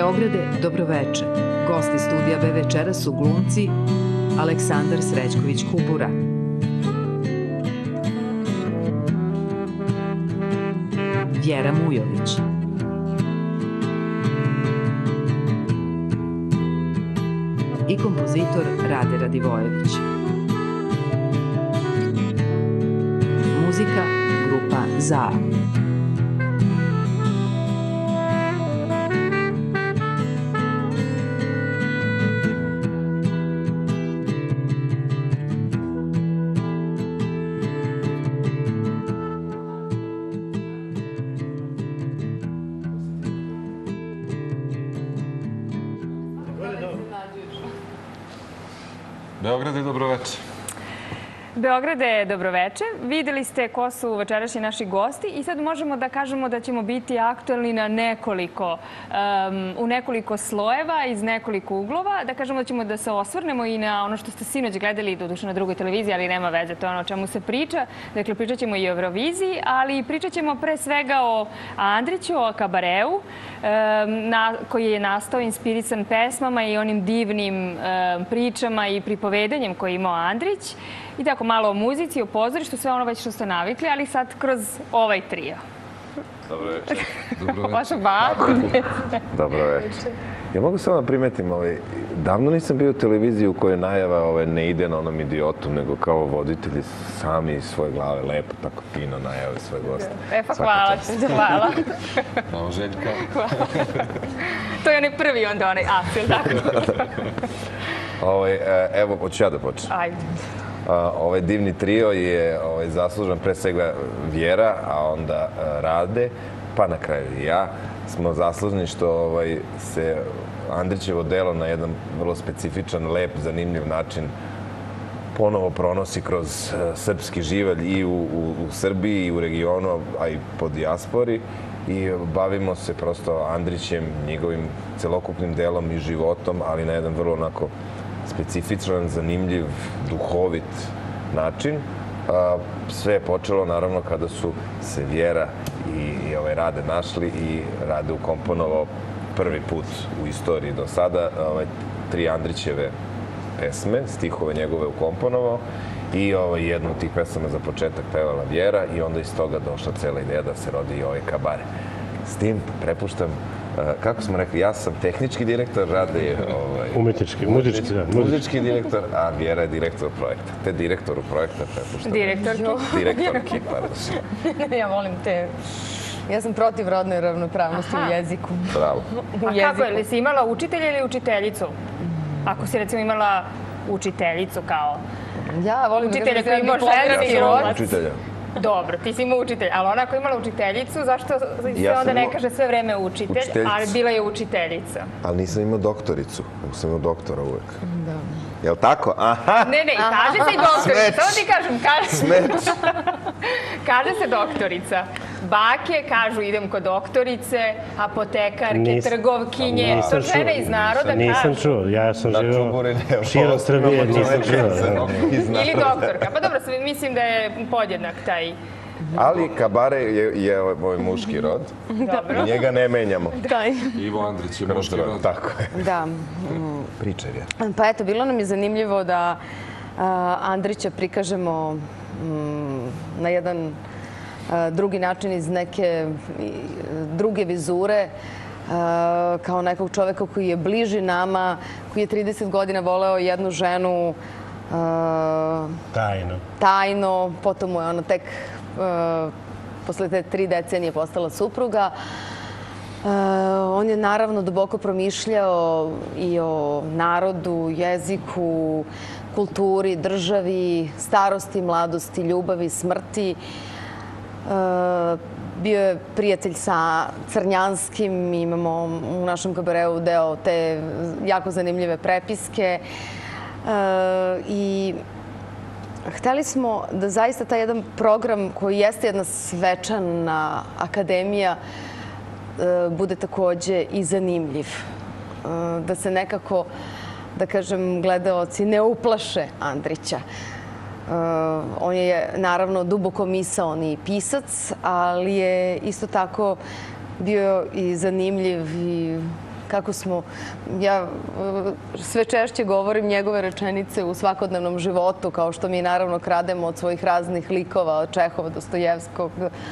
Beograde, dobroveče. Gosti studija B večeras su glumci Aleksandar Srećković-Kubura, Vjera Mujović, i kompozitor Rade Radivojević. Muzika grupa ZA. Beograde, dobroveče. Beograde, dobroveče. Videli ste ko su večerašnji naši gosti i sad možemo da kažemo da ćemo biti aktuelni u nekoliko slojeva, iz nekoliko uglova. Da kažemo da ćemo da se osvrnemo i na ono što ste sinoć gledali, doduše na drugoj televiziji, ali nema veze, to je ono o čemu se priča. Dakle, pričat ćemo i o Euroviziji, ali pričat ćemo pre svega o Andriću, o kabareu, koji je nastao inspirisan pesmama i onim divnim pričama i pripovedanjem koje je imao Andrić. I tako malo o muzici, o pozorištu, sve ono već što ste navikli, ali sad kroz ovaj trio. Dobro večer. Vaša baka. Dobro večer. Ja mogu samo da primetim, davno nisam bio u televiziji u kojoj najava ne ide na onom idiotu, nego kao voditelji sami iz svoje glave lepo, tako fino najave svoje goste. Pa hvala ti, hvala. Bravo, Željka. To je onaj prvi onda onaj apel, tako? Evo, hoću ja da počnem. Ajde. Ovaj divni trio je zaslužan pre svega Vjera, a onda Rade, pa na kraju i ja. Smo zaslužni što se Andrićevo delo na jedan vrlo specifičan, lep, zanimljiv način ponovo pronosi kroz srpski živalj i u Srbiji i u regionu, a i po dijaspori. I bavimo se prosto Andrićem, njegovim celokupnim delom i životom, ali na jedan vrlo onako specifičan, zanimljiv, duhovit način. Sve je počelo naravno kada su se Vjera i Rade našli i Rade ukomponovao prvi put u istoriji do sada 3 Andrićeve pesme, stihove njegove ukomponovao i jednu od tih pesama za početak pevala Vjera i onda iz toga došla cela ideja da se rodi i ovaj kabare. S tim prepuštam, kako smo rekli, ja sam tehnički direktor, Rade je muzički direktor, a Vjera je direktor projekta. Te direktoru projekta prepuštam. Direktorki, pardon. Ja volim te. Ja sam protiv rodne ravnopravnosti u jeziku. Bravo. A kako, ili si imala učitelja ili učiteljicu? Ako si recimo imala učiteljicu kao ja volim učitelja koji ima ženski rod. Učitelja. Dobro, ti si imao učitelj, ali ona koja je imala učiteljicu, zašto se onda ne kaže sve vreme učitelj, ali bila je učiteljica? Ali nisam imao doktoricu, nego sam imao doktora uvek. Da. Jel' tako? Aha! Ne, kaže se i doktorica, samo ti kažem, Smeč! Kaže se doktorica. Bake kažu idem kod doktorice, apotekarke, trgovkinje, to žene iz naroda kažu. Nisam čuo, ja sam živio širom Srbije, nisam čuo. Ili doktorka, pa dobro, mislim da je podjednak taj. Ali kabare je moj muški rod i njega ne menjamo. Ivo Andrić je muški rod. Tako je. Da. Pričaj, Vjera. Pa eto, bilo nam je zanimljivo da Andrića prikažemo na jedan drugi način iz neke druge vizure, kao nekog čoveka koji je bliži nama, koji je 30 godina voleo jednu ženu tajno, potom mu je ona tek posle te 3 decenije postala supruga. On je naravno duboko promišljao i o narodu, jeziku, kulturi, državi, starosti, mladosti, ljubavi, smrti. Bio je prijatelj sa Crnjanskim, imamo u našem kabareu deo te jako zanimljive prepiske. I hteli smo da zaista taj jedan program koji jeste jedna svečana akademija bude takođe i zanimljiv. Da se nekako, da kažem, gledaoci ne uplaše Andrića. On je naravno duboko misaoni pisac, ali je isto tako bio i zanimljiv i kako smo, ja sve češće govorim njegove rečenice u svakodnevnom životu, kao što mi naravno krademo od svojih raznih likova, od Čehova, Dostojevskog,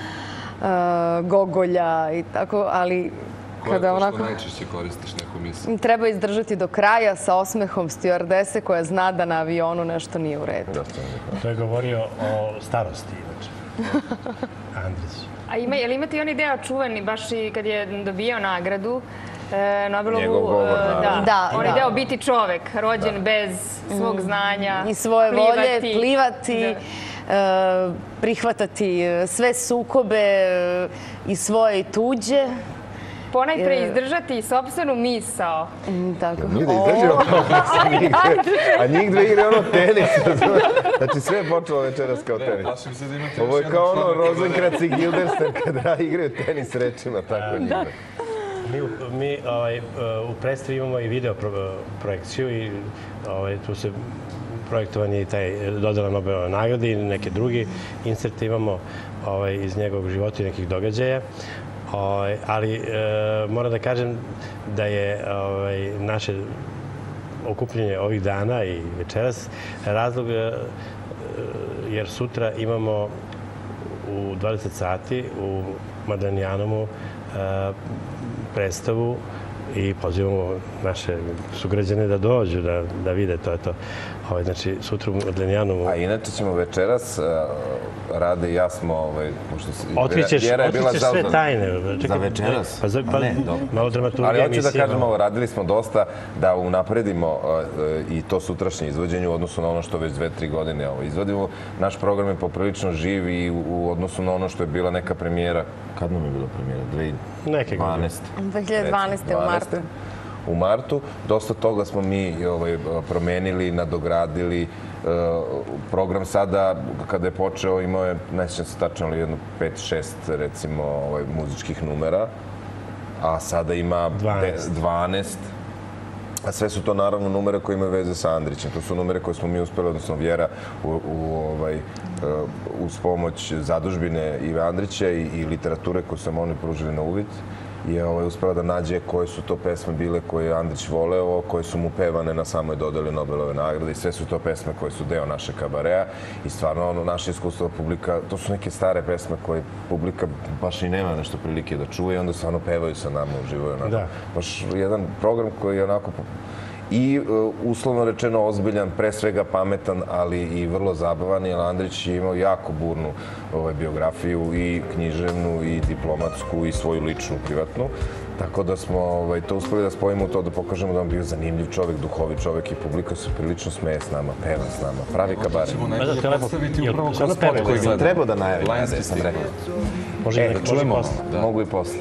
Gogolja i tako, ali kada onako... Koje je to što najčešće koristiš neku misl? Treba izdržati do kraja sa osmehom stjuardese koja zna da na avionu nešto nije u redu. To je govorio o starosti, inače. Andrić. A je li imate i onaj deo čuveni, baš i kad je dobijao nagradu, Nobelovu, njegov govor, da, onaj deo biti čovek, rođen bez svog znanja, i svoje volje, plivati, prihvatati sve sukobe i svoje i tuđe. Ponajpre izdržati i sopstvenu misao. Tako. Mi da izdržimo a njih dve igre ono tenis. Znači sve je počelo večeras kao tenis. Ovo je kao ono Rosenkrantz i Guildenstern kada igraju tenis rečima, tako njih. Mi u predstavi imamo i video projekciju i tu se projektovan je i taj dodala Nobelove nagrade i neke drugi inserte imamo iz njegovog života i nekih događaja. Ali moram da kažem da je naše okupljenje ovih dana i večeras razlog jer sutra imamo u 20 sati u Madanijanumu predstavu i pozivamo naše sugrađane da dođu, da vide to. Znači, sutra u Madanijanumu... A inače ćemo večeras, Rade i ja smo... Otkrićeš sve tajne. Za večeras? Pa ne, malo dramaturgije ali emisije. hoću da kažem ovo, radili smo dosta da unapredimo i to sutrašnje izvođenje u odnosu na ono što već 2-3 godine izvodimo. Naš program je poprilično živ i u odnosu na ono što je bila neka premijera. Kad nam je bila premijera? 2012. 2012. u martu. U martu. Dosta toga smo mi promenili, nadogradili. Program sada, kada je počeo, imao je, ne sjećam se tačno, ali jedno 5-6 recimo muzičkih numera, a sada ima 12. A sve su to naravno numere koje imaju veze sa Andrićem. To su numere koje smo mi uspeli, odnosno Vjera, uz pomoć zadužbine Ive Andrića i literature koju su oni pružili na uvid, je uspela da nađe koje su to pesme bile koje je Andrić voleo, koje su mu pevane na samoj dodeli Nobelove nagrade i sve su to pesme koje su deo naše kabarea i stvarno naše iskustvo publika, to su neke stare pesme koje publika baš i nema nešto prilike da čuje i onda stvarno pevaju sa nama, uživaju. Baš jedan program koji je onako i uslovno rečeno ozbiljan, pre svega pametan, ali i vrlo zabavan, jer Andrić je imao jako burnu biografiju i književnu i diplomatsku i svoju ličnu, privatnu. Tako da smo to uspeli da spojimo u to, da pokažemo da on bio zanimljiv čovjek, duhovit čovjek i publika se prilično smeje s nama, peva s nama, pravi kabare. Ćemo najbolje predstaviti upravo kroz spot koji gleda. Trebao da najavim, Lajnski sam rekao. Čujemo. Mogu i posle.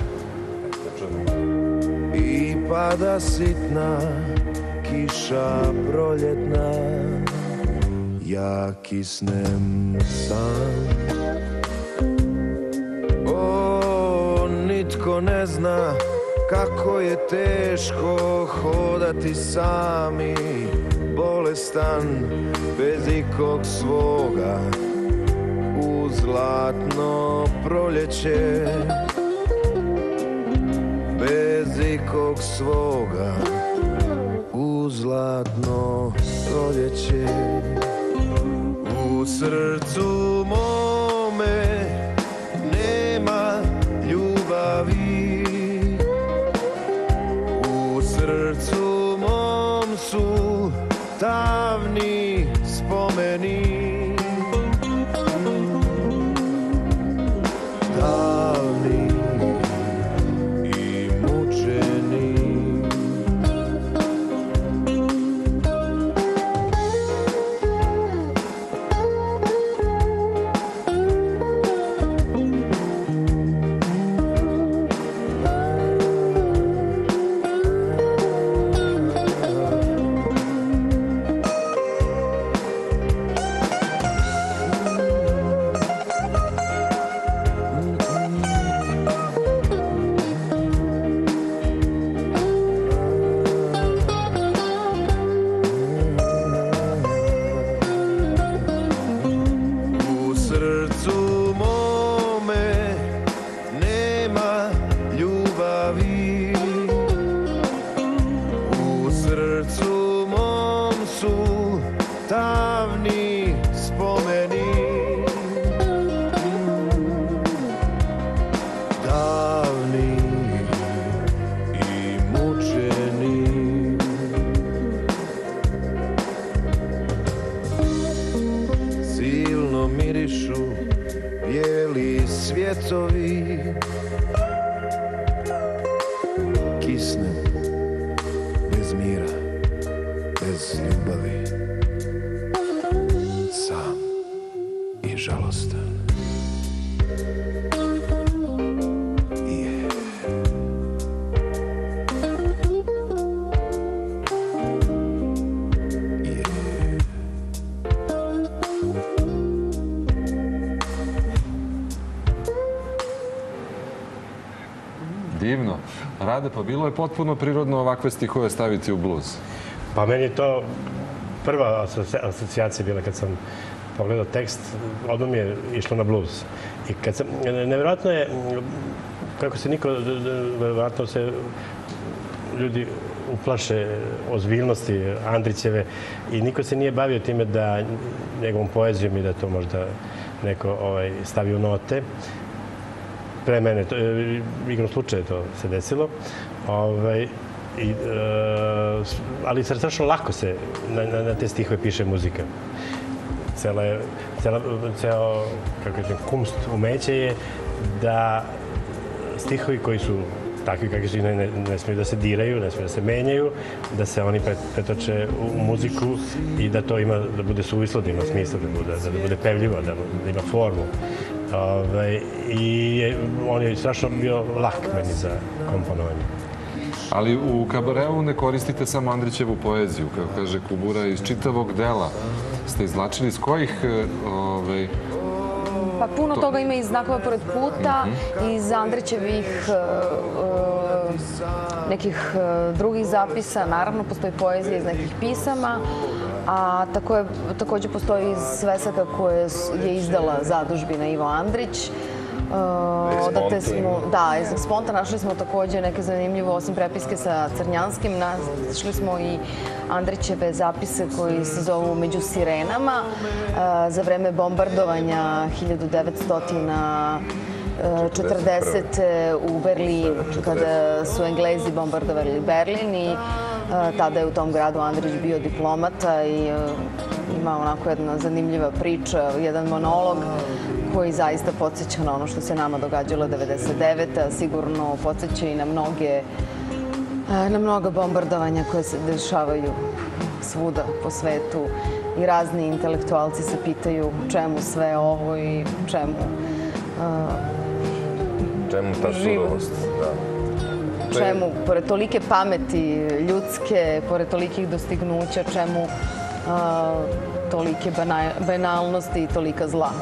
I pada sitna kiša proljetna, ja kisnem sam. O, nitko ne zna kako je teško hodati sami, bolestan, bez ikog svoga, u zlatno proljeće, bez ikog svoga, u zlatno proljeće. U srcu mome nema ljubavi, u srcu mom su tamni spomeni, davni i mučeni. su davni spomeni. Davni i mučeni. Silno mirišu bijeli svjetovi. Kisnem bez mira, bez ljubavi, sam i žalostan. Divno. Rade, pa bilo je potpuno prirodno ovakve stihove staviti u bluz. Pa meni je to prva asocijacija bila kad sam pogledao tekst, odmah mi je išlo na bluz. I kad sam, nevjerojatno je, kako se nevjerojatno se ljudi uplaše ozbiljnosti Andrićeve i niko se nije bavio time da njegovom poezijom i da to možda neko stavi u note. Pre mene, igrom slučaja to se desilo. Ali strašno lako se na te stihove piše muzika. Ceo kunst umeće je da stihovi koji su takvi kakvi su ne smiju da se diraju, ne smiju da se menjaju, da se oni pretoče u muziku i da to ima, da bude suvislo, da ima smisla, da bude pevljivo, da ima formu. I on je strašno bio lak meni za komponovanje. Ali u kabareu ne koristite samo Andrićevu poeziju. Kako kaže Kubura, iz čitavog dela ste izvlačili. Iz kojih... Pa puno toga ima iz Znakova pored puta, iz Andrićevih nekih drugih zapisa. Naravno, postoji poezija iz nekih pisama, a takođe postoji iz svesaka koje je izdala zadužbina Ivo Andrić. Da, iz Eksponta našli smo takođe neke zanimljivo, osim prepiske sa Crnjanskim, našli smo i Andrićeve zapise koji se zovu Među sirenama za vreme bombardovanja 1940. u Berlinu, kada su Englezi bombardovali Berlin i tada je u tom gradu Andrić bio diplomata i ima onako jedna zanimljiva priča, jedan monolog koji zaista podsjeća na ono što se nama događalo 1999. a sigurno podsjeća i na mnoga bombardovanja koje se dešavaju svuda po svetu i razni intelektualci se pitaju čemu sve ovo i čemu ta surovost, da. Čemu, pored tolike pameti ljudske, pored tolikih dostignuća, čemu tolike banalnosti i tolika zla?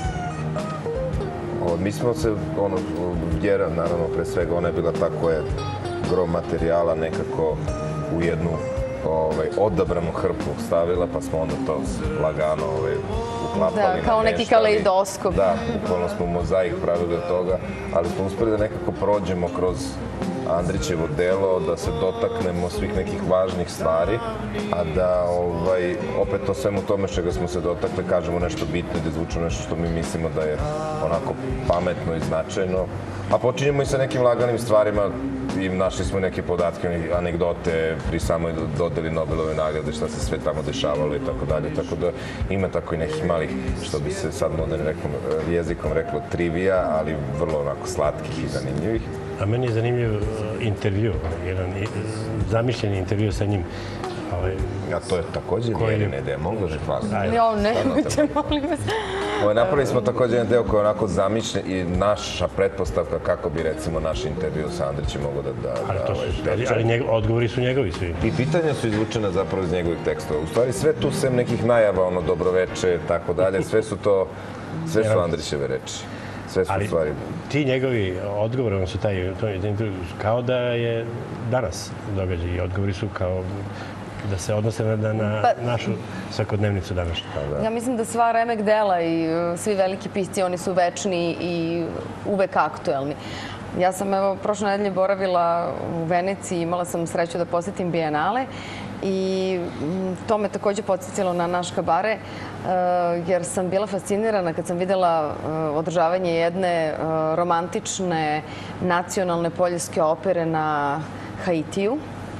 Mi smo se, Vjera, naravno, pre svega, ona je bila ta koja je gro materijala nekako u jednu odabranu hrpu stavila, pa smo onda to lagano uklapali. Da, kao neki kaleidoskop. Da, bukvalno smo mozaik pravili od toga, ali smo uspeli da nekako prođemo kroz Andrićevo delo, da se dotaknemo svih nekih važnih stvari, a da opet o svemu tome čega smo se dotakli kažemo nešto bitno i da zvučimo nešto što mi mislimo da je onako pametno i značajno. A počinjemo i sa nekim laganim stvarima i našli smo neke podatke, anegdote pri samoj dodeli Nobelove nagrade, šta se sve tamo dešavalo i tako dalje. Tako da ima tako i nekih malih, što bi se sad modernim jezikom reklo, trivija, ali vrlo onako slatkih i zanimljivih. A meni je zanimljiv intervju, jedan zamišljeni intervju sa njim. A to je također Vjerine ideja, mogu da hvalim? Jo, nemojte, molim vas. Napravili smo također jedan deo koji je onako zamišljen i naša pretpostavka kako bi recimo naš intervju sa Andrićem mogo da teče. Ali odgovori su njegovi svi. I pitanja su izvučena zapravo iz njegovih tekstova. U stvari sve tu sem nekih najava, dobroveče, tako dalje, sve su Andrićeve reči. Ali ti njegovi odgovori, ono su taj intervju, kao da je danas događaj i odgovori su kao da se odnose na našu svakodnevnicu današnju. Ja mislim da sva remek dela i svi veliki pisci, oni su večni i uvek aktuelni. Ja sam, prošle nedelje boravila u Veneciji, imala sam sreću da posetim Bijenale I to me takođe podsjetilo na naš kabare, jer sam bila fascinirana kad sam videla održavanje jedne romantične nacionalne poljske opere na Haitiju.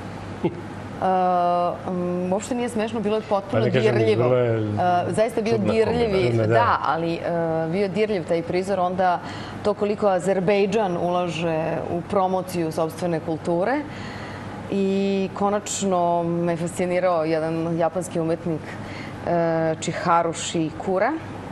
Uopšte nije smešno, bilo je potpuno dirljivo. Zaista bio dirljiv, da, ali bio dirljiv taj prizor. Onda to koliko Azerbejdžan ulaže u promociju sopstvene kulture. I konačno me fascinirao jedan japanski umetnik Chiharushi Kura,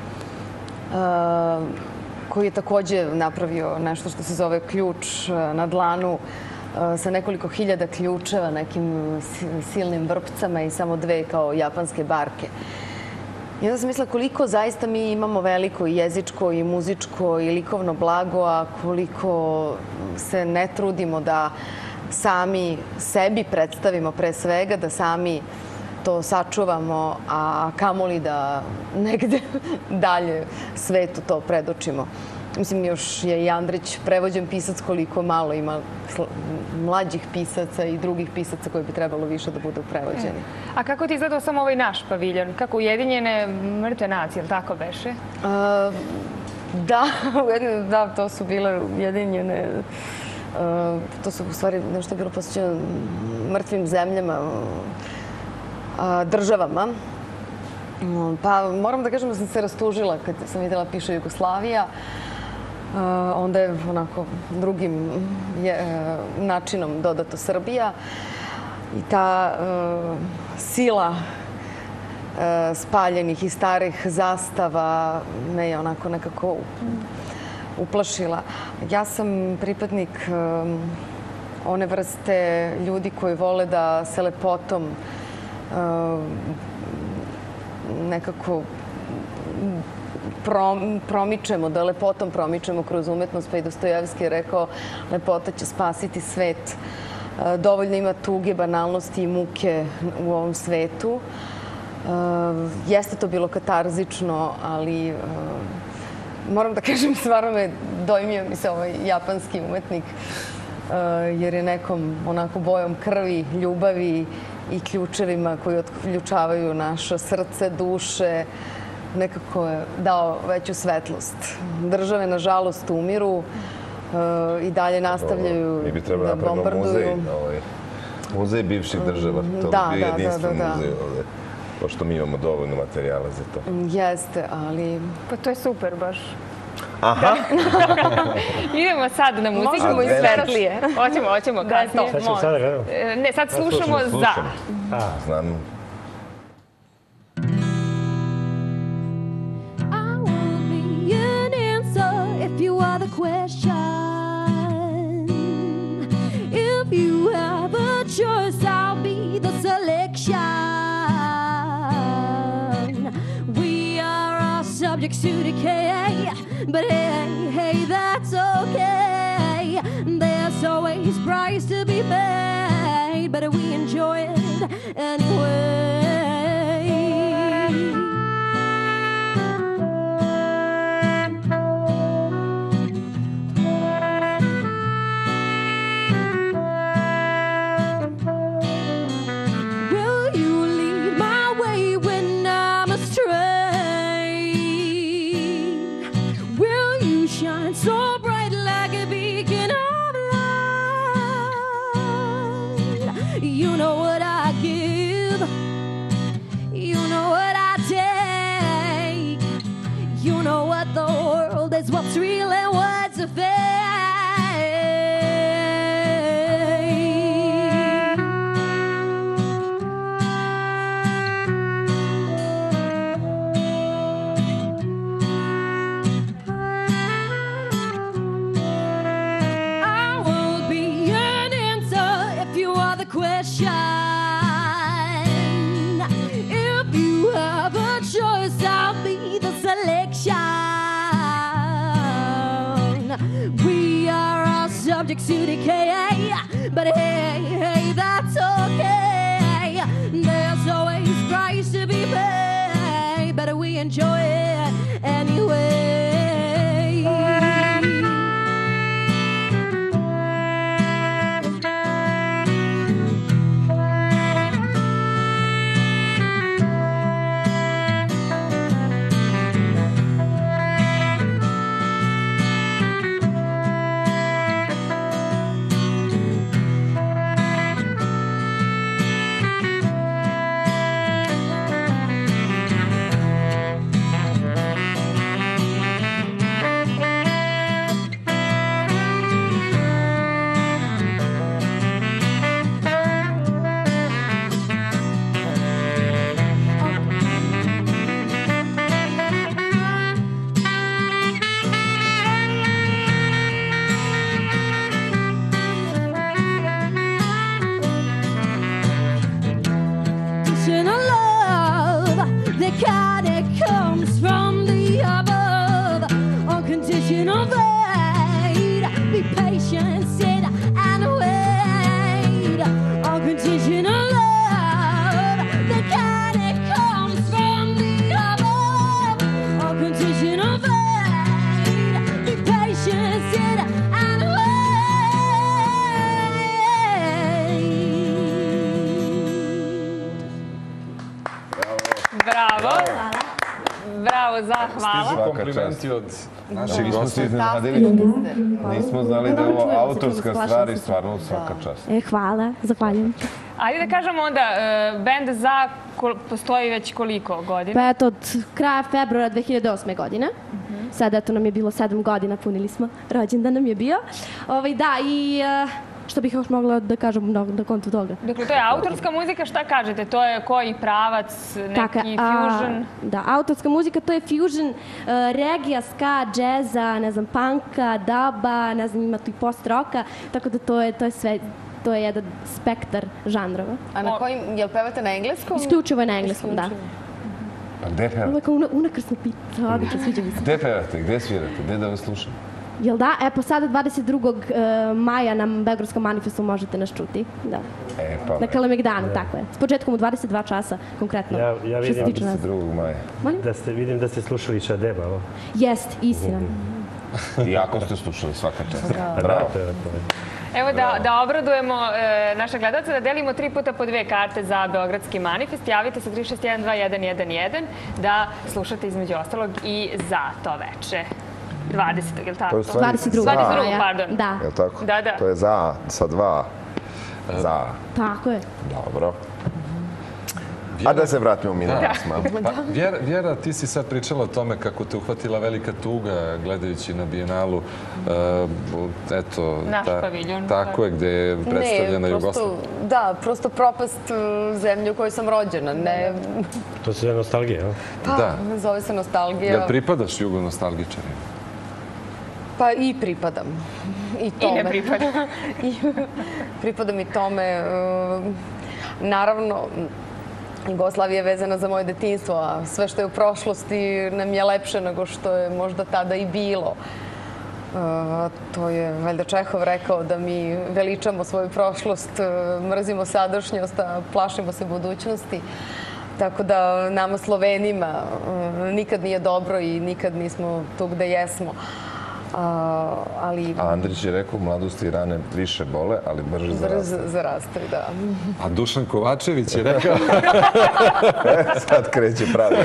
koji je takođe napravio nešto što se zove ključ na dlanu sa nekoliko hiljada ključeva, nekim silnim vrpcama i samo dve kao japanske barke. I onda sam mislila koliko zaista mi imamo veliko i jezičko i muzičko i likovno blago, a koliko se ne trudimo da sami sebi predstavimo pre svega, da sami to sačuvamo, a kamoli da negde dalje svetu to predočimo. Mislim, još je i Andrić prevođen pisac, koliko malo ima mlađih pisaca i drugih pisaca koji bi trebalo više da budu prevođeni. A kako ti izgledao samo ovaj naš paviljon? Kako Ujedinjene mrtve nacije, ili tako beše? Da, to su bile Ujedinjene. To su u stvari nešto bilo posvećeno mrtvim zemljama, državama. Pa moram da kažem da sam se rastužila kad sam videla piše Jugoslavija. Onda je onako drugim načinom dodato Srbija. I ta sila spaljenih i starih zastava me je onako nekako uplašila. Ja sam pripadnik one vrste ljudi koji vole da se lepotom nekako promičemo, da lepotom promičemo kroz umetnost. Pa i Dostojevski je rekao lepota će spasiti svet. Dovoljno ima tuge, banalnosti i muke u ovom svetu. Jeste to bilo katarzično, ali moram da kažem, stvarno me dojmio mi se ovaj japanski umetnik, jer je nekom onako bojom krvi, ljubavi i ključevima koji otključavaju naše srce, duše, nekako je dao veću svetlost. Države, nažalost, umiru i dalje nastavljaju da bombarduju. Mi bi trebali napravimo muzej bivših država. To bi bio jedinstven muzej ovde. Pošto mi imamo dovoljno materijala za to. Jeste, ali... Pa to je super baš. Aha! Idemo sad na muziku. Možemo i svetlije. Hoćemo kasnije. Sad ćemo sada gledamo? Ne, sad slušamo za. Znam. I will be an answer if you are the question. If you have a choice, I'll be the selection. We are all subjects to decay, but hey, that's okay. There's always price to be paid, but we enjoy it anyway. Will you lead my way when I'm astray? Will you shine so bright like a beacon of light? You know what I give, you know what I take, you know what the world is, what's real and what's a fake. I will be an answer if you are the question. If you have a choice, I'll be the selection. We are all subjects to decay, but hey, that's okay. There's always price to be paid, but we enjoy it anyway. Bravo. Bravo, zahvala. Stižu komplimenti od naših Nismo se gostiju. iznenadili. Nismo znali da je ovo autorska stvar i stvarno svaka čast. Hvala, zahvaljujem. Ajde da kažemo onda, bend ZA postoji već koliko godina? Pa eto, od kraja februara 2008. godine. Sad eto nam je bilo 7 godina, punili smo, rođendan nam je bio. Da, i što bih još mogla da kažem na kontu toga? Dakle, to je autorska muzika, šta kažete? To je koji pravac, neki fusion? Da, autorska muzika, to je fusion regija, ska, džeza, ne znam, punka, daba, ne znam, ima tu i post-roka, tako da to je sve, to je jedan spektar žanrova. A na kojim, jel pevate na engleskom? Isključivo je na engleskom, da. A gde pevate? Ovo je kao unakrsna pita, odlično, sviđa mi se. Gde pevate? Gde svirate? Gde da vas slušam? Jel da? Po sada 22. maja na Beogradskom manifestu možete nas čuti. Da. Pa Na Kalemegdanu, tako je. S početkom u 22 časa, konkretno. Ja što se tiče nas. 22. maja. Vidim da ste slušali Šadeba, ovo. Jest, istina. Iako ste slušali svaka čast. Bravo. Evo da obradujemo naše gledalce, da delimo 3 puta po 2 karte za Beogradski manifest. Javite se 3612111 da slušate između ostalog i za to veče. 20. je li tako? To je u stvari 22. 22. pardon. Da. Je li tako? Da. To je za, sa 2. Za. Tako je. Dobro. A da se vratimo mi na nas. Vjera, ti si sad pričala o tome kako te uhvatila velika tuga gledajući na Bijenalu. Naš paviljon. Tako je, gde je predstavljena Jugoslavija. Da, prosto propast zemlje u kojoj sam rođena. To se zove nostalgija, jel? Pa, zove se nostalgija. Jel pripadaš jugonostalgičarima? Pa i pripadam. I tome. I ne pripadam. Pripadam i tome. Naravno, Jugoslavija je vezana za moje detinjstvo, a sve što je u prošlosti nam je lepše nego što je možda tada i bilo. To je valjda Čehov rekao da mi veličamo svoju prošlost, mrzimo sadašnjost, a plašimo se budućnosti. Tako da nama Slovenima nikad nije dobro i nikad nismo tu gde jesmo. Ali... A Andrić je rekao, mladosti i rane više bole, ali brže zarastaju. Da. A Dušan Kovačević je rekao... Sad kreće pravi.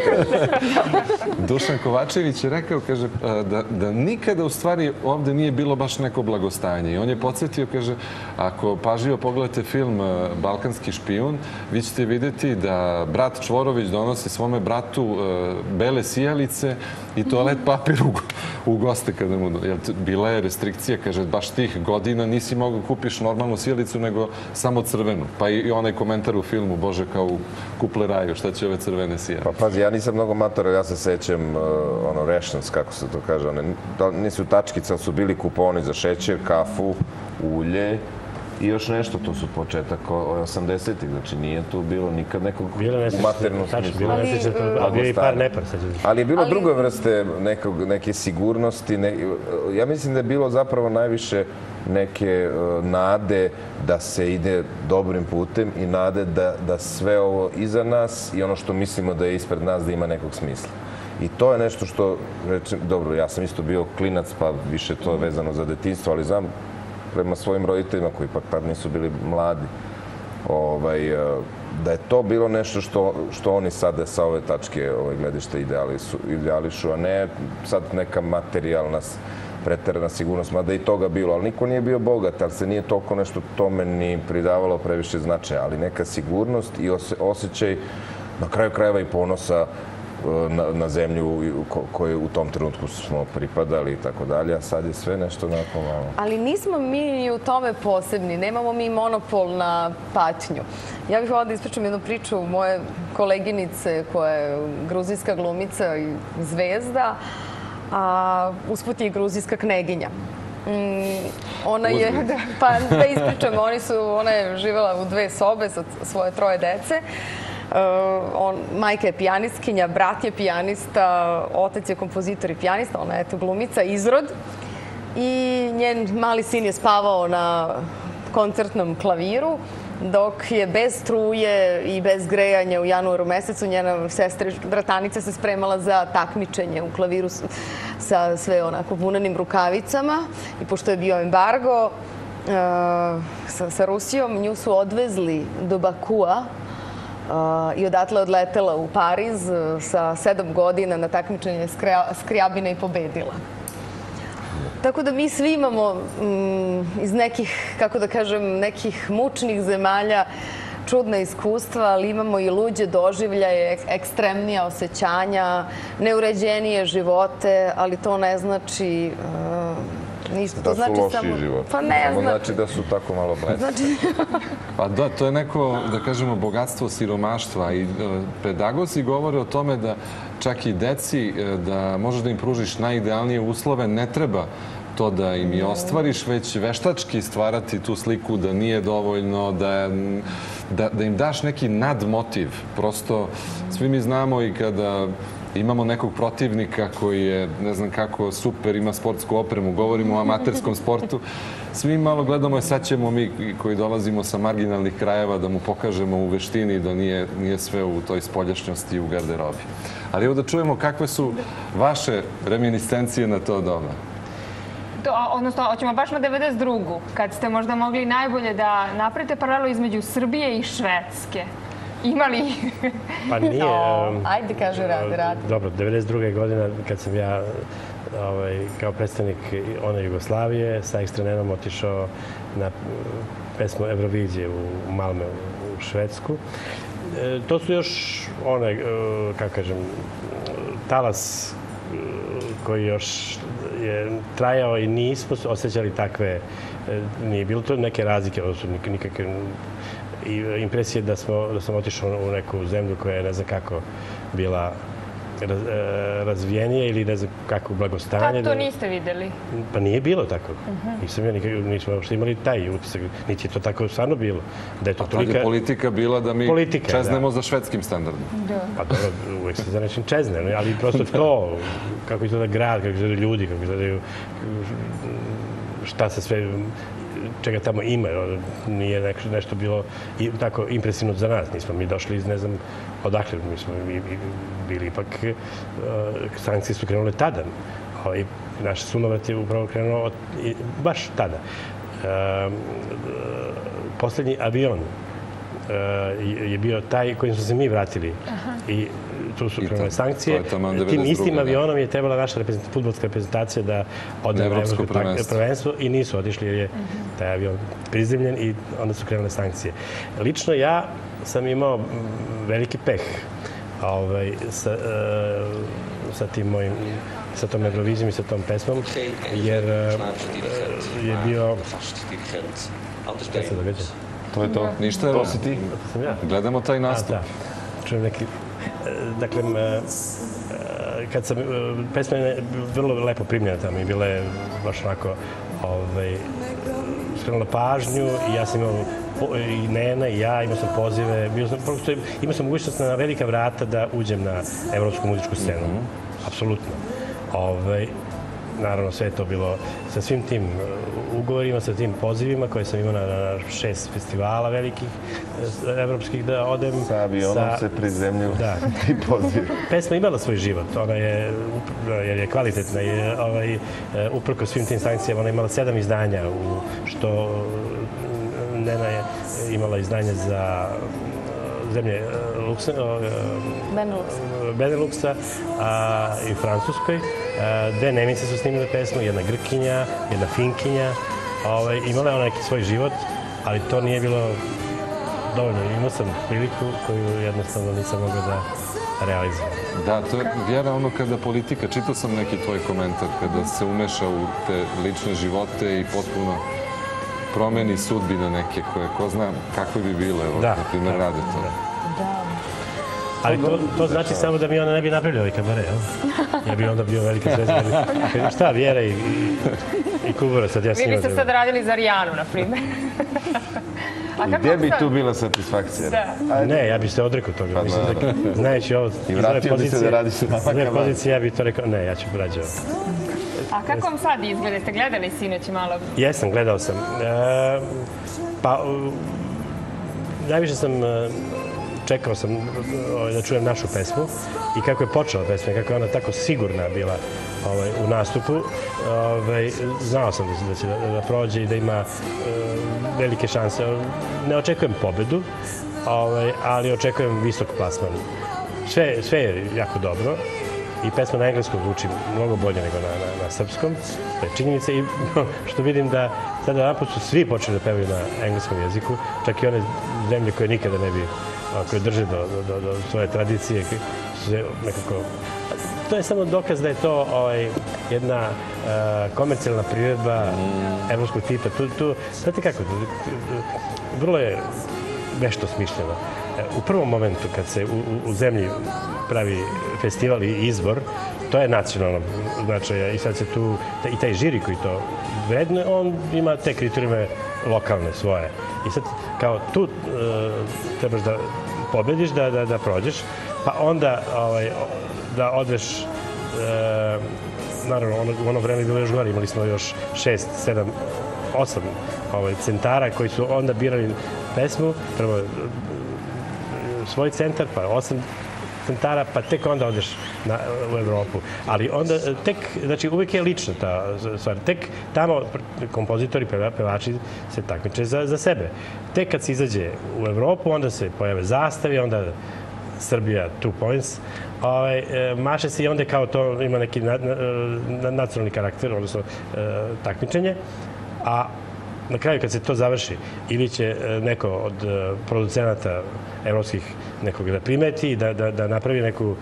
Dušan Kovačević je rekao, kaže, da nikada u stvari ovde nije bilo baš neko blagostanje. I on je podsjetio, kaže, ako pažljivo pogledate film Balkanski špijun, vi ćete vidjeti da brat Čvorović donosi svome bratu bele sijalice i toalet papir u goste kada mu... Bila je restrikcija, kaže, baš tih godina nisi mogao kupiš normalnu sjelicu, nego samo crvenu. Pa i onaj komentar u filmu, Bože, kao u kupleraju, šta će ove crvene sjelice? Pa pazi, ja nisam mnogo mator, ja se sećam rations, kako se to kaže, nisu tačkice, ali su bili kuponi za šećer, kafu, ulje i još nešto, to su početak 80-ih, znači nije tu bilo nikad nekog maternog smisla. Bilo nesreće, ali bio i par nepar. Ali je bilo druge vrste neke sigurnosti. Ja mislim da je bilo zapravo najviše neke nade da se ide dobrim putem i nade da sve ovo iza nas i ono što mislimo da je ispred nas da ima nekog smisla. I to je nešto što, dobro, ja sam isto bio klinac, pa više to je vezano za detinjstvo, ali znam prema svojim roditeljima koji ipak tad nisu bili mladi, da je to bilo nešto što oni sada sa ove tačke gledišta ideališu, a ne sad neka materijalna preterana sigurnost, mada i toga bilo, ali niko nije bio bogat, ali se nije toliko nešto tome ni pridavalo previše značaja, ali neka sigurnost i osjećaj na kraju krajeva i ponosa na zemlju koje u tom trenutku smo pripadali i tako dalje, a sad je sve nešto onako malo. Ali nismo mi u tome posebni, nemamo mi monopol na patnju. Ja bih ovdje ispričam jednu priču moje koleginice koja je gruzijska glumica i zvezda, a usput je i gruzijska kneginja. Ona je, pa da ispričam, ona je živjela u 2 sobe sa svoje 3 dece. Majka je pijanistkinja, brat je pijanista, otac je kompozitor i pijanista, ona je eto glumica, izrod. I njen mali sin je spavao na koncertnom klaviru, dok je bez struje i bez grejanja u januaru mesecu njena sestra bratanica se spremala za takmičenje u klaviru sa sve onako vunenim rukavicama. I pošto je bio embargo sa Rusijom, nju su odvezli do Bakua i odatle odletela u Pariz sa 7 godina na takmičenje Skrjabina i pobedila. Tako da mi svi imamo iz nekih, kako da kažem, nekih mučnih zemalja čudna iskustva, ali imamo i luđe doživljaje, ekstremnija osjećanja, neuređenije živote, ali to ne znači ništa. Da su loši život. Pa ne znači da su tako malo blesti. Pa da, to je neko, da kažemo, bogatstvo siromaštva i pedagozi govore o tome da čak i deci, da možeš da im pružiš najidealnije uslove, ne treba to da im i ostvariš, već veštački stvarati tu sliku da nije dovoljno, da im daš neki nadmotiv. Prosto, svi mi znamo i kada imamo nekog protivnika koji je, ne znam kako, super, ima sportsku opremu, govorimo o amaterskom sportu, svi malo gledamo, sad ćemo mi koji dolazimo sa marginalnih krajeva da mu pokažemo u veštini da nije sve u toj spoljašnjosti i u garderobi. Ali evo da čujemo kakve su vaše reminiscencije na to doba. Odnosno, hoćemo baš na 92. kad ste možda mogli najbolje da napravite paralelu između Srbije i Švedske. Imali? Pa nije. Ajde, kaže, radi. Dobro, 92. godina kad sam ja kao predstavnik one Jugoslavije sa Ekstranenom otišao na pesmu Eurovizije u Malme u Švedsku. To su još one, kako kažem, talas koji još je trajao i nismo osjećali takve, nije bilo to neke razlike, odnosno nikakve impresije da sam otišao u neku zemlju koja je ne znam kako bila razvijenije ili ne znam kako blagostanje. Kako to niste videli? Pa nije bilo tako. Nismo uopšte imali taj utisak. Niti je to tako stvarno bilo. A tad je politika bila da mi čeznemo za švedskim standardom. Pa dobro, uvijek se za nečim čezne, ali prosto to, kako izgleda grad, kako izgledaju ljudi, kako izgledaju šta se sve, čega tamo ima. Nije nešto bilo tako impresivno za nas. Nismo mi došli iz ne znam odakle. Mi smo bili ipak, sankcije su krenule tada. Naš sunovrat je upravo krenuo baš tada. Posljednji avion je bio taj kojim smo se mi vratili. I tu su krenule sankcije. Tim istim avionom je trebala naša fudbalska reprezentacija da ode na evropsko prvenstvo i nisu otišli jer je taj avion prizemljen i onda su krenule sankcije. Lično ja sam imao veliki peh sa tim mojim, sa tom Eurovizijom i sa tom pesmom, jer je bio... Šta se događa? To je to. Ništa, to si ti. Gledamo taj nastup. Čujem neki... Dakle, kad sam... Pesma je vrlo lepo primljena tamo i bila je baš onako skrenula pažnju i ja sam imao i Nena i ja, imao sam pozive, imao sam mogućnost na velika vrata da uđem na evropsku muzičku scenu. Apsolutno. Naravno, sve je to bilo sa svim tim ugovorima, sa tim pozivima koje sam imao na 6 festivala velikih evropskih da odem. Sa avionom se prizemljio i poziv. Pesma imala svoj život. Ona je, jer je kvalitetna. Uprko svim tim sankcijama, ona je imala 7 izdanja, što Nena je imala izdanje za zemlje Beneluxa i Francuskoj. 2 Nemice su snimile pesmu, jedna Grkinja, jedna Finkinja. Imala je ona neki svoj život, ali to nije bilo dovoljno. Imao sam priliku koju jednostavno nisam mogao da realizujem. Da, to je Vjera ono kada politika, čitao sam neki tvoj komentar, kada se umeša u te lične živote i potpuno promeni sudbine neke koje ko zna kakve bi bile, na primjer, rade to. Ali to znači samo da mi ona ne bi napravila ovaj kabare, jel? Ja bi onda bio velika zvezda. Šta, Vjera i Kubura sad ja s njima... Vi biste sad radili za Rijanu, na primjer. Gdje bi tu bila satisfakcija? Ne, ja bih se odrekao toga. Znajući ovo... I vratio bi se da radiš na kabare. Iz pozicije ja bih to rekao, ne, ja ću rađe ovo. A kako vam sad izgleda? Ste gledali sinoć malo? Jesam, gledao sam. Pa, najviše sam... Čekao sam da čujem našu pesmu i kako je počela pesma, kako je ona tako sigurna bila u nastupu. Znao sam da će da prođe i da ima velike šanse. Ne očekujem pobedu, ali očekujem visok plasman. Sve je jako dobro i pesma na engleskom zvuči mnogo bolje nego na srpskom. To je činjenica i što vidim da sada naput su svi počeli da pevaju na engleskom jeziku, čak i one zemlje koje nikada ne bi, koje drže do svoje tradicije, su se nekako... To je samo dokaz da je to jedna komercijalna priredba evropskog tipa. Znate kako, vrlo je nešto smišljeno. U prvom momentu kad se u zemlji pravi festival i izbor, to je nacionalno značaja i sad se tu, i taj žiri koji to vrednuje, on ima te kriterijume lokalne svoje. I sad kao tu trebaš da pobediš, da prođeš, pa onda da odeš, naravno u ono vreme je bilo još gore, imali smo još 6, 7, 8 centara koji su onda birali pesmu, prvo svoj centar, pa 8 centara, pa tek onda odeš u Evropu. Ali onda tek, znači uvijek je lična ta stvar. Tek tamo kompozitori, pevači se takmiče za sebe. Tek kad se izađe u Evropu, onda se pojave zastavi, onda Srbija 2 points, maše se i onda kao to ima neki nacionalni karakter, odnosno takmičenje, a na kraju kad se to završi, ili će neko od producenata evropskih nekog da primeti, da napravi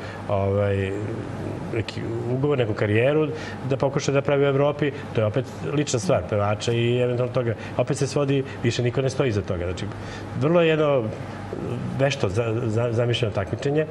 neki ugovor, neku karijeru, da pokuša da pravi u Evropi, to je opet lična stvar pevača i eventualno toga. Opet se svodi, više niko ne stoji iza toga. Znači, vrlo je jedno vešto zamišljeno takmičenje.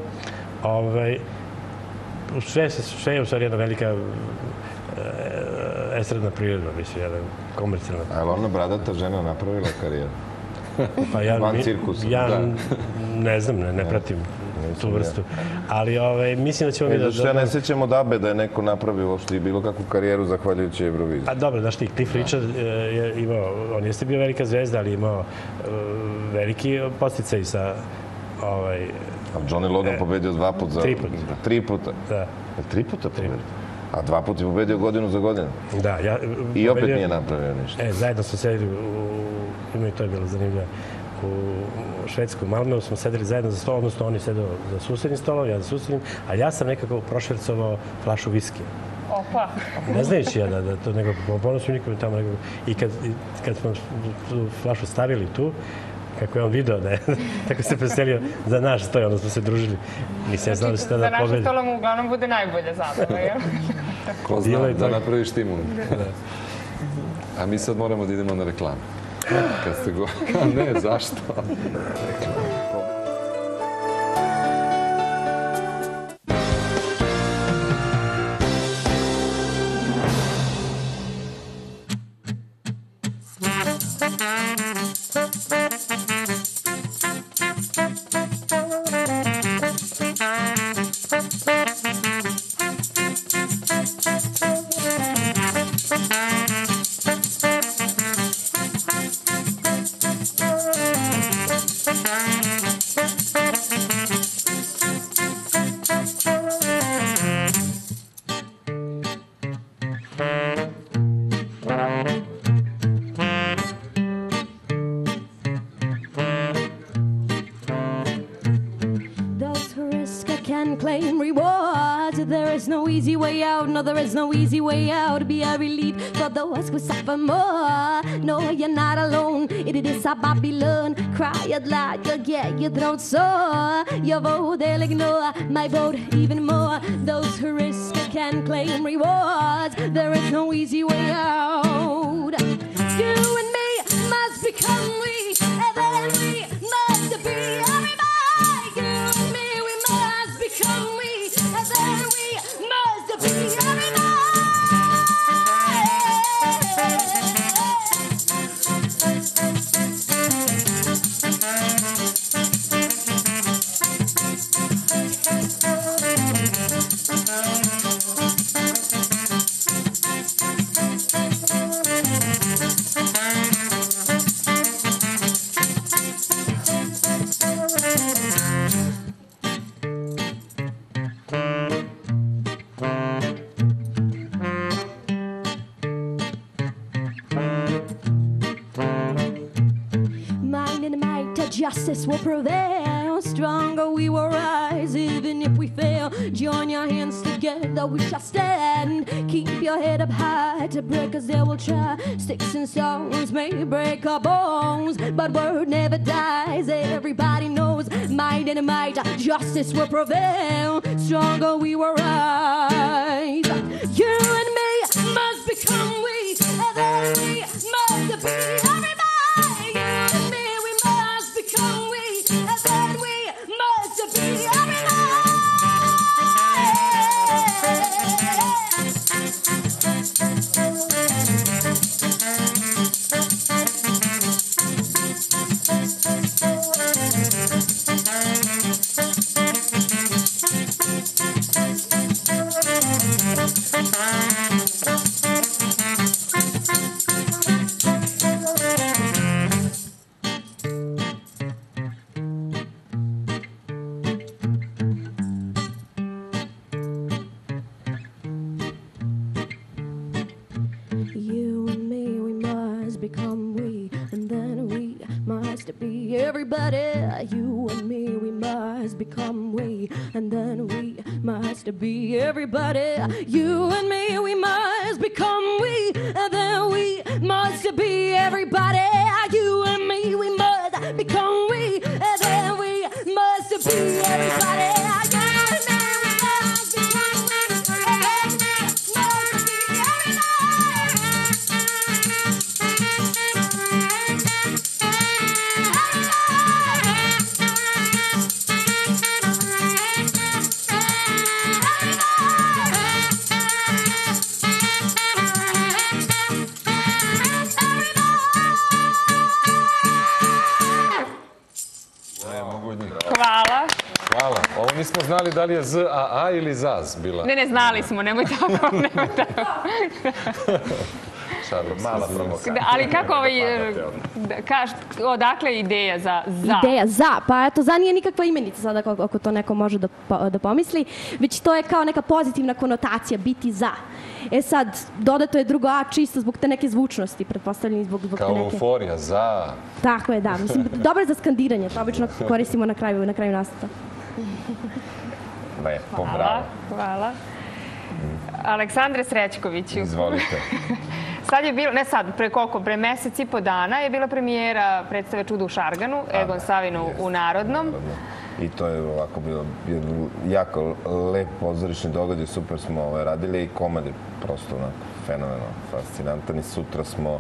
Sve je u stvari jedna velika estradna priredba, mislim, jedna komercijalna. A je li ona bradata žena napravila karijeru? Van cirkusa? Ja ne znam, ne pratim tu vrstu. Ali mislim da ćemo mi da... Što ja ne sjećam od Abe da je neko napravio uopšte i bilo kakvu karijeru zahvaljujući Euroviziji. A dobro, znaš ti, Cliff Richard je imao, on jeste bio velika zvezda, ali imao veliki posticaj sa... A Johnny Logan pobedio 2 puta. 3 puta. 3 puta? Da. 3 puta pobedio? A 2 puta je pobedio godinu za godinu. Da, ja... I opet nije napravio ništa. Zajedno smo sedeli i to je bilo zanimljivo. U Švedsku, u Malmeu smo sedeli zajedno za stol, odnosno oni sedeli za susednim stolom, ja za susednim, a ja sam nekako prošvercovao flašu viskija. Opa! Ne znajući ja da to nego ponosu nikom tamo nego... I kad smo tu flašu stavili tu, kako je on video da je, tako se preselio za naš stoj, onda smo se družili. Nisam ja znao da se tada pobedi. Za našim stolom uglavnom bude najbolja zabava, jel? Ko zna da napraviš timun. A mi sad moramo da idemo na reklamu. Kad ste go... Ne, zašto? No, there is no easy way out. Be a relief for those who suffer more. No, you're not alone. It is a Babylon. Cry out loud, you'll get your throat sore. Your vote they'll ignore, my vote even more. Those who risk can claim rewards. There is no easy way out. You and me must become we, and then we must be everybody. You and me, we must become we, and then we must be everybody. justice will prevail. Stronger we will rise, even if we fail. Join your hands together, we shall stand. Keep your head up high, to break us they will try. Sticks and stones may break our bones, but word never dies. Everybody knows, might and might, justice will prevail. Stronger we will rise. You and me must become we, and then we must be everybody. You and me, we must become we, and then we must be be everybody. You and me, we must become we, and then we must be everybody. You and me, we must become we, and then we must be everybody. Nismo znali da li je Z-A-A ili ZAZ bila. Ne, znali smo, nemoj tako. Mala provokacija. Ali kako odakle ideja za za? Ideja za, pa eto, za nije nikakva imenica sada ako to neko može da pomisli, već to je kao neka pozitivna konotacija, biti za. E sad, dodato je drugo A čisto zbog te neke zvučnosti, pretpostavljeni zbog te neke... Kao euforija, za... Tako je, da. Mislim, dobro je za skandiranje, to obično koristimo na kraju nastava. Lepo, bravo. Hvala. Aleksandre Srećkoviću. Izvolite. Sad je bilo, ne sad, pre mesec i po dana je bila premijera predstave Čudo u Šarganu, Egon Savinu u Narodnom. I to je ovako bilo jako lep pozorišni događaj, super smo radili i komad je prosto onako fenomenalno, fascinantan i sutra smo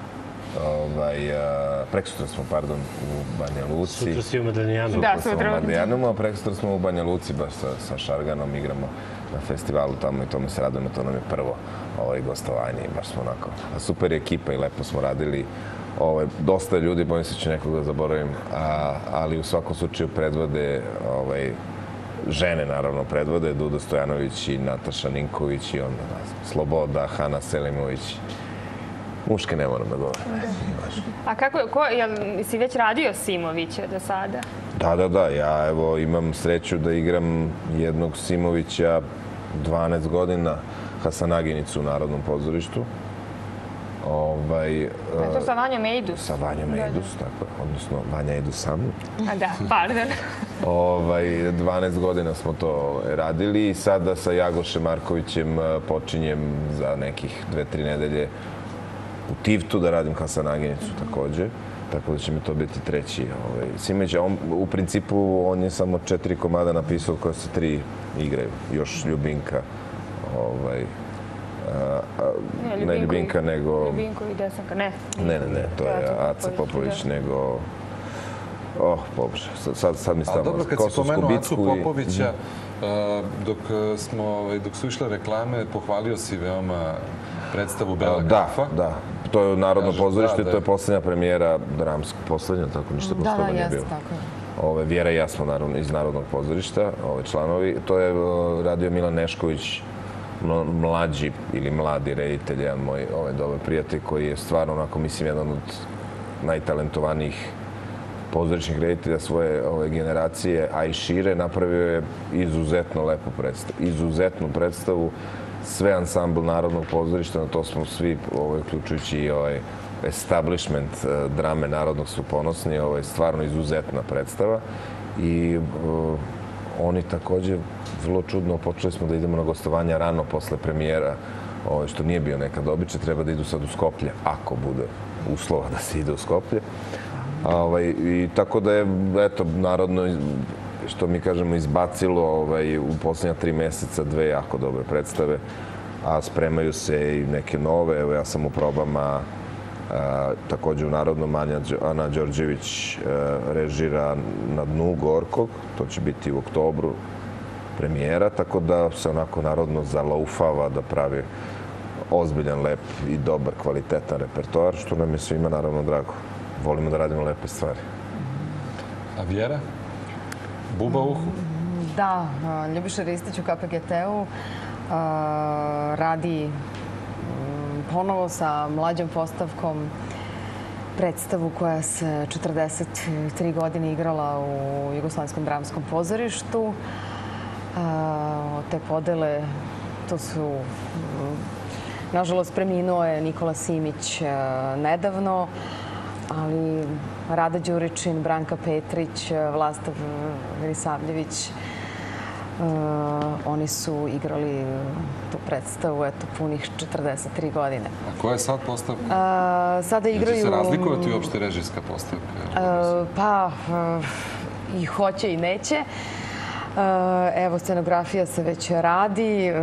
preksutra smo, u Banja Luci. Sutra si u Madijanumu. Da, sutra u Madijanumu, a preksutra smo u Banja Luci, baš sa Šarganom igramo na festivalu tamo i tome se radujemo, to nam je prvo gostovanje i baš smo onako, super je ekipa i lepo smo radili. Dosta ljudi, bojim se ću nekoga zaboravim, ali u svakom slučaju predvode, žene naravno predvode, Duda Stojanović i Nataša Ninković i onda Sloboda, Hana Selimović. Muške ne moram da govorim. A kako, si već radio Simovića do sada? Da. Ja evo imam sreću da igram jednog Simovića 12 godina, Hasanaginicu u Narodnom pozorištu. To sa Vanjom Ejdus? Sa Vanjom Ejdus, tako je. Odnosno, Vanja Ejdus sa mnom. Da, pardon. 12 godina smo to radili i sada sa Jagošem Markovićem počinjem za nekih 2-3 nedelje u Tivtu da radim Hasanaginicu takođe. Tako da će mi to biti treći Simović. U principu, on je samo 4 komada napisao koje se 3 igraju. Još Ljubinka. Ne Ljubinka, nego... Ljubinko i Desanka, ne. Ne, to je Aca Popović, nego... Bože, sad mi stavamo dobro, kad si pomenuo Acu Popovića, dok su išle reklame, pohvalio si veoma predstavu Bela kafa. Da. To je Narodno pozorište, to je poslednja premijera dramska. Poslednja, tako ništa posle toga nije bilo. Vjera i ja smo naravno iz Narodnog pozorišta, članovi. To je radio Milan Nešković, mlađi ili mladi reditelj, jedan moj dobar prijatelj koji je stvarno, onako, mislim, jedan od najtalentovanijih pozorišnih reditelja svoje generacije, a i šire, napravio je izuzetno lepu predstavu. Izuzetnu predstavu, sve ansambl Narodnog pozorišta, na to smo svi, uključujući i establishment drame Narodnog su ponosni. Ovo je stvarno izuzetna predstava i oni takođe vrlo čudno, počeli smo da idemo na gostovanja rano posle premijera, što nije bio nekad običaj, treba da idu sad u Skoplje, ako bude uslova da se ide u Skoplje. I tako da je, eto, Narodno, što mi kažemo, izbacilo u posljednja 3 meseca 2 jako dobre predstave, a spremaju se i neke nove. Evo, ja sam u probama takođe u Narodnom. Ana Đorđević režira Na dnu Gorkog, to će biti u oktobru premijera, tako da se onako Narodno zalaufava da pravi ozbiljan, lep i dobar, kvalitetan repertoar, što nam je svima naravno drago. Volimo da radimo lepe stvari. A Vjera? Buba u uhu? Da, Ljubiša Ristić u KPGT-u radi ponovo sa mlađom postavkom predstavu koja se 43 godine igrala u Jugoslavijskom dramskom pozorištu. Te podele, to su, nažalost, preminuo je Nikola Simić nedavno, ali Rada Đuričin, Branka Petrić, Vlasta Velisavljević, oni su igrali tu predstavu, eto, punih 43 godine. A koja je sad postavka? Sada igraju... Će se razlikovati uopšte režijska postavka? Pa, i hoće i neće. Evo, scenografija se već radi.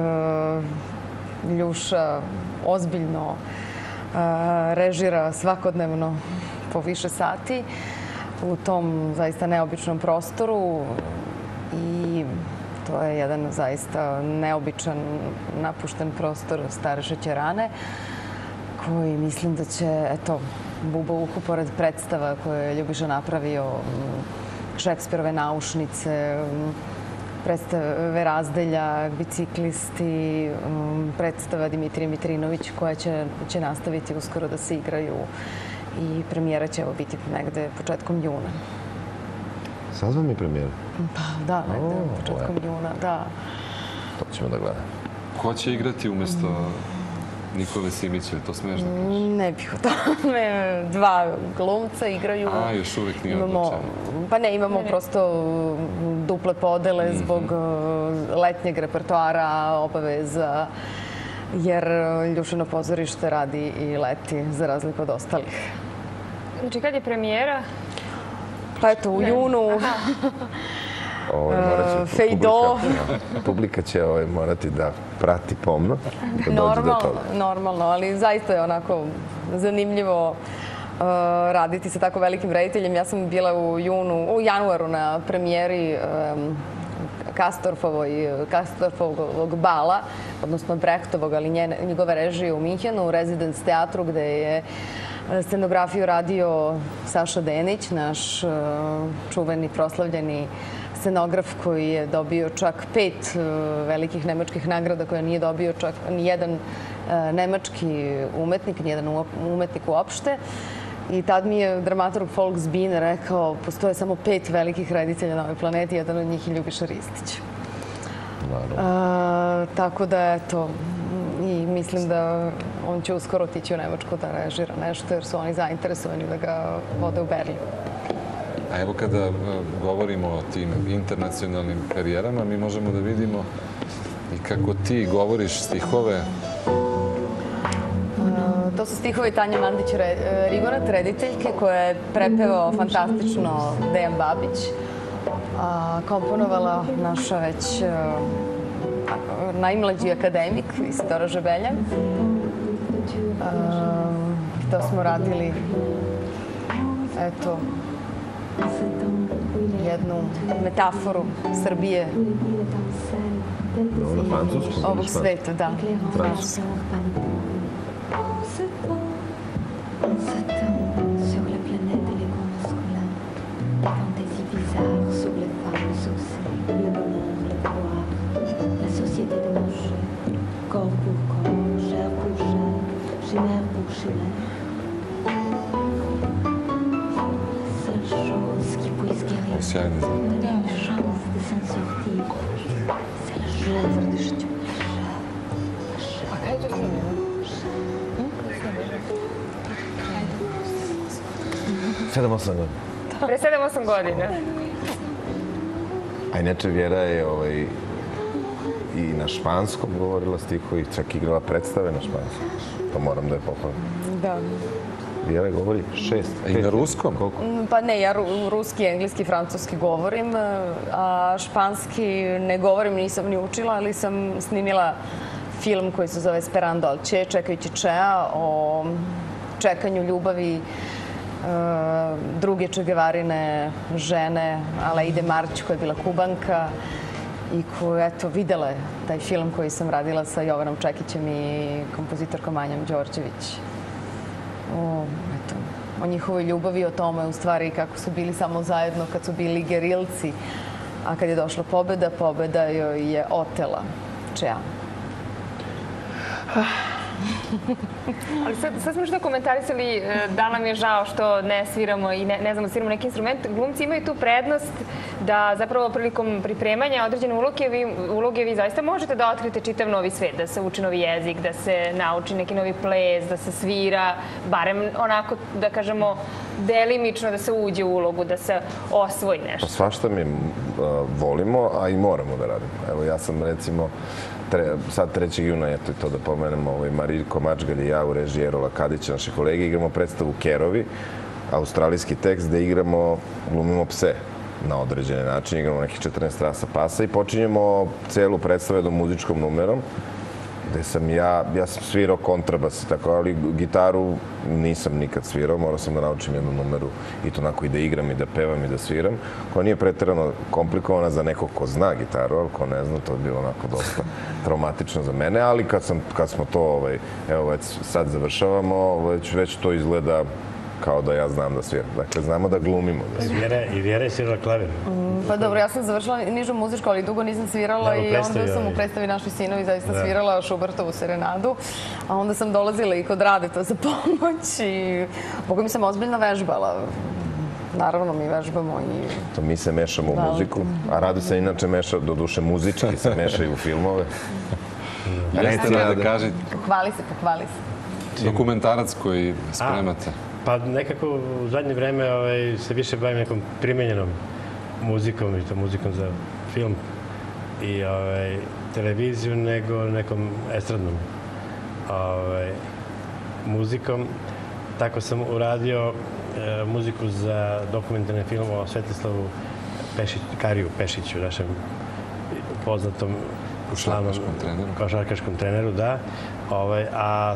Ljuša ozbiljno režira svakodnevno po više sati u tom zaista neobičnom prostoru i to je jedan zaista neobičan napušten prostor stare šećerane koji mislim da će, eto, Buba u uhu, pored predstava koje je Ljubiša napravio, Šekspirove naušnice, predstave Razdelja, Biciklisti, predstava Dimitrije Mitrinović koja će nastaviti uskoro da se igraju i premijera će evo biti negde početkom juna. Sad vam je premijera? Pa da, negde početkom juna, da. To ćemo da gledamo. Ko će igrati umesto Nikole Simića, to smiješ da kažeš? Ne bih o tome. 2 glumca igraju. A, još uvijek nije odlučeno. Pa ne, imamo prosto duple podele zbog letnjeg repertoara, obaveza, jer Ljušino pozorište radi i leti, za razliku od ostalih. Znači, kad je premijera? Pa eto, u junu. Fejdo. Publika će morati da prati pomno, da dođe do toga. Normalno, ali zaista je onako zanimljivo raditi sa tako velikim rediteljem. Ja sam bila u januaru na premijeri Kastorfovog bala, odnosno Brechtovog, ali njegove režije u Minhenu, u Residence teatru, gde je scenografiju radio Saša Denić, naš čuveni, proslavljeni scenograf koji je dobio čak 5 velikih nemačkih nagrada koje nije dobio čak ni jedan nemački umetnik, ni jedan umetnik uopšte. I tad mi je dramaturg Volksbine rekao postoje samo 5 velikih reditelja na ovoj planeti, jedan od njih je Ljubiša Ristić. Tako da, eto, i mislim da on će uskoro otići u Nemačku da režira nešto, jer su oni zainteresovani da ga vode u Berlin. A evo kada govorimo o tim internacionalnim karijerama, mi možemo da vidimo i kako ti govoriš stihove. To su stihovi Tanje Mandić-Rigorat, rediteljke, koje je prepevao fantastično Dejan Babić. Komponovala naša već najmlađi akademik Isidora Žebelja. To smo radili, eto, jednu metaforu Srbije i ovog sveta, da. Sjajni A kada je to snimljeno? 7-8 godina. Pre 7-8 godina. A inače, Vjera je i na španskom govorila stihove, čak igrala predstave na španskom. To moram da je pohvalim. Da. Vjera govori 6. I na ruskom? Koliko? Pa ne, ja ruski, engleski, francuski govorim, a španski ne govorim, nisam ni učila, ali sam snimila film koji se zove Esperando al Che, čekajući Chea, o čekanju ljubavi druge Che Guevarine žene, Aleide Marć, koja je bila Kubanka i koja, eto, videla je taj film koji sam radila sa Jovanom Čekićem i kompozitorkom Anjom Đorđević. O njihovoj ljubavi, o tome u stvari kako su bili samo zajedno kad su bili gerilci, a kad je došla pobeda, pobeda joj je otela Chea. Ali sad smo što komentarisali da nam je žao što ne sviramo i ne znamo da sviramo neki instrument. Glumci imaju tu prednost da zapravo prilikom pripremanja određene uloge vi zaista možete da otkrite čitav novi svet, da se uči novi jezik, da se nauči neki novi ples, da se svira, barem onako, da kažemo, delimično da se uđe u ulogu, da se osvoji nešto. Pa svašta mi volimo, a i moramo da radimo. Evo, ja sam recimo sad 3. juna, eto to da pomenemo, Marijko Mačgalj i ja u režiji Erola Kadića, naši kolege, igramo predstavu Kerovi, australijski tekst, gde glumimo pse na određene načine, igramo nekih 14 rasa pasa i počinjemo celu predstavu jednom muzičkom numerom, gde sam ja sam svirao kontrabas, tako, ali gitaru nisam nikad svirao, morao sam da naučim jednu numeru i to onako i da igram i da pevam i da sviram, koja nije pretjerano komplikovana za nekog ko zna gitaru, ali ko ne zna, to je bilo onako dosta traumatično za mene, ali kad smo to, evo već sad završavamo, već to izgleda kao da ja znam da sviram. Dakle, znamo da glumimo. I Vjera je svirala klavir. Pa dobro, ja sam završila nižu muzičku, ali dugo nisam svirala i onda sam u predstavi Naši sinovi zaista svirala Šubertovu serenadu, a onda sam dolazila i kod Radeta za pomoć i Boga mi sam ozbiljno vežbala. Naravno, mi vežbamo i... To mi se mešamo u muziku, a Rade se inače meša, do duše muzički se mešaju u filmove. Jeste da kažete. Pohvali se. Dokumentarac koji spremate. Pa nekako u zadnje vreme se više bavim nekom primenjenom muzikom i to muzikom za film i televiziju nego nekom estradnom muzikom. Tako sam uradio muziku za dokumentarni film o Svetislavu Kariju Pešiću, našem poznatom košarkaškom treneru, da. A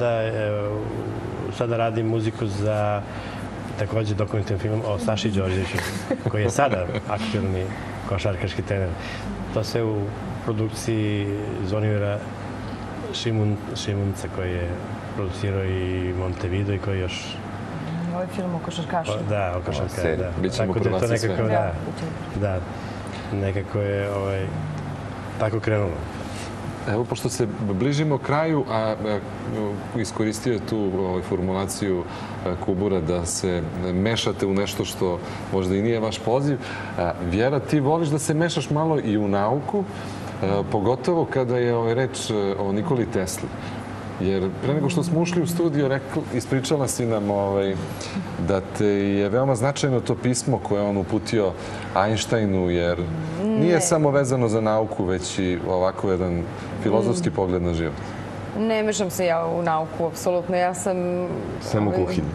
sada radim muziku za takođe dokumentarni film o Saši Đorđeviću, koji je sada aktuelni košarkaški trener. To sve u produkciji Zvonimira Šimunca, koji je producirao i Montevideo i koji još... Ovaj film o košarkašu. Da, o košarkašu, da. Bićemo prvaci sve. Da, nekako je tako krenulo. Evo, pošto se bližimo kraju, a iskoristio je tu formulaciju Kubura da se mešate u nešto što možda i nije vaš poziv. Vjera, ti voliš da se mešaš malo i u nauku, pogotovo kada je reč o Nikoli Tesli. Jer pre nego što smo ušli u studio, ispričala si nam da te je veoma značajno to pismo koje on uputio Einsteinu, jer nije samo vezano za nauku, već i ovako jedan filozofski pogled na život. Ne mešam se ja u nauku, apsolutno. Ja sam... Samo u kuhinju.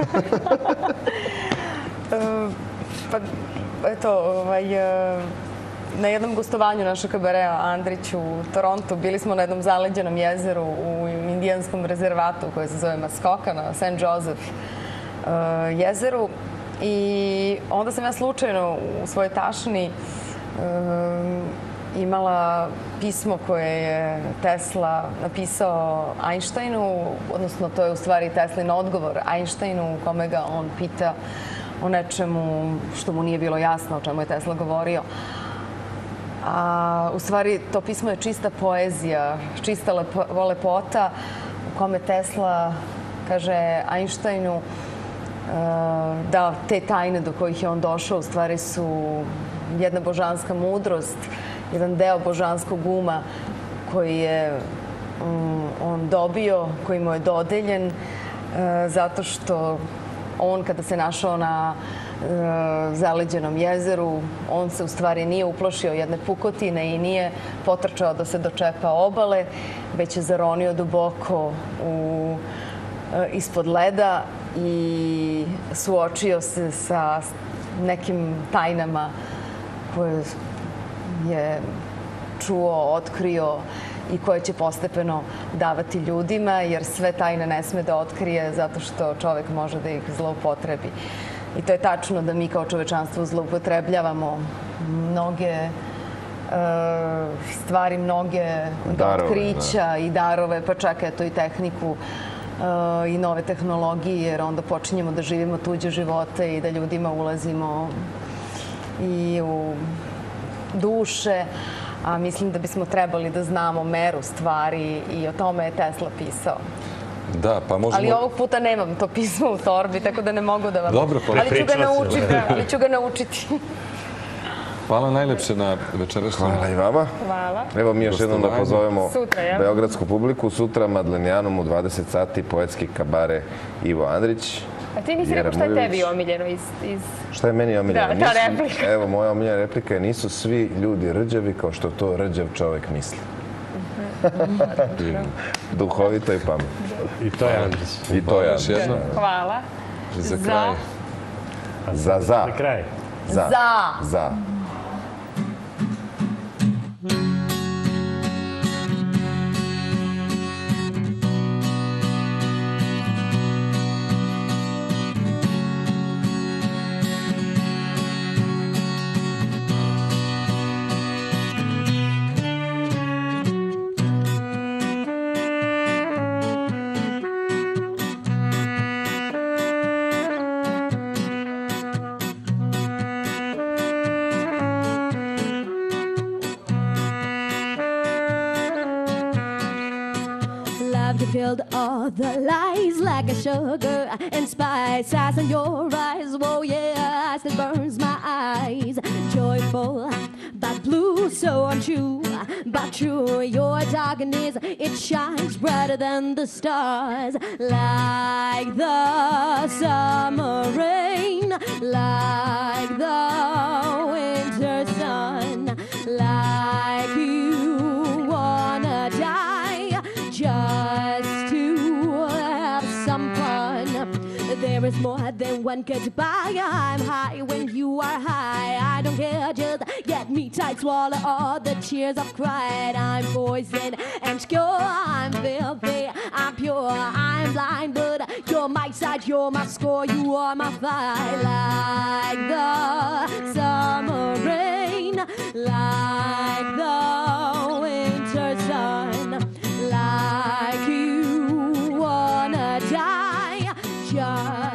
Pa, eto, na jednom gostovanju našeg kabareja Andrić u Torontu bili smo na jednom zaleđenom jezeru u indijanskom rezervatu koje se zove Muskoka na St. Joseph jezeru i onda sam ja slučajno u svojoj tašni imala pismo koje je Tesla napisao Einsteinu, odnosno to je u stvari Teslin odgovor Einsteinu u kome ga on pita o nečemu što mu nije bilo jasno, o čemu je Tesla govorio. A u stvari to pismo je čista poezija, čista lepota u kome Tesla kaže Einsteinu da te tajne do kojih je on došao u stvari su jedna božanska mudrost, jedan deo božanskog uma koji je on dobio, koji mu je dodeljen zato što on kada se našao na zaleđenom jezeru, on se u stvari nije uplašio jedne pukotine i nije potrčao da se dočepa obale, već je zaronio duboko ispod leda i suočio se sa nekim tajnama koje je čuo, otkrio i koje će postepeno davati ljudima, jer sve tajne ne sme da otkrije zato što čovek može da ih zloupotrebi. I to je tačno da mi kao čovečanstvo zloupotrebljavamo mnoge stvari, mnoge otkrića i darove, pa čak eto i tehniku i nove tehnologije, jer onda počinjemo da živimo tuđe živote i da ljudima ulazimo i u duše, a mislim da bismo trebali da znamo meru stvari i o tome je Tesla pisao. Da, pa možemo... Ali ovog puta nemam to pismo u torbi, tako da ne mogu da vam... Dobro, pa... Ali ću ga naučiti. Hvala najlepše na večerašnjem. Hvala i vama. Hvala. Evo mi još jednom da pozovemo beogradsku publiku. Sutra Madlenijanom u 20 sati poetski kabare Ivo Andrić. A ti nisi rekao šta je tebi omiljeno iz... Šta je meni omiljeno? Da, ta replika. Evo, moja omiljena replika je: nisu svi ljudi rđavi kao što to rđav čovek misli. Duhovito i pametno. I to je Andrić. I to je Andrić. Hvala. Za kraj. Za kraj. Za. Filled all the lies like a sugar and spice eyes on your eyes. Oh yes, it burns my eyes. Joyful but blue, so untrue but true. Your darkness, it shines brighter than the stars, like the summer rain, like the winter sun, like you wanna die just to have some fun. There is more than one goodbye. I'm high when you are high. I don't care, just get me tight, swallow all the tears I've cried. I'm poison and pure, I'm filthy, I'm pure, I'm blind, but you're my side, you're my score, you are my fight. Like the summer rain, like the winter sun, like you wanna die just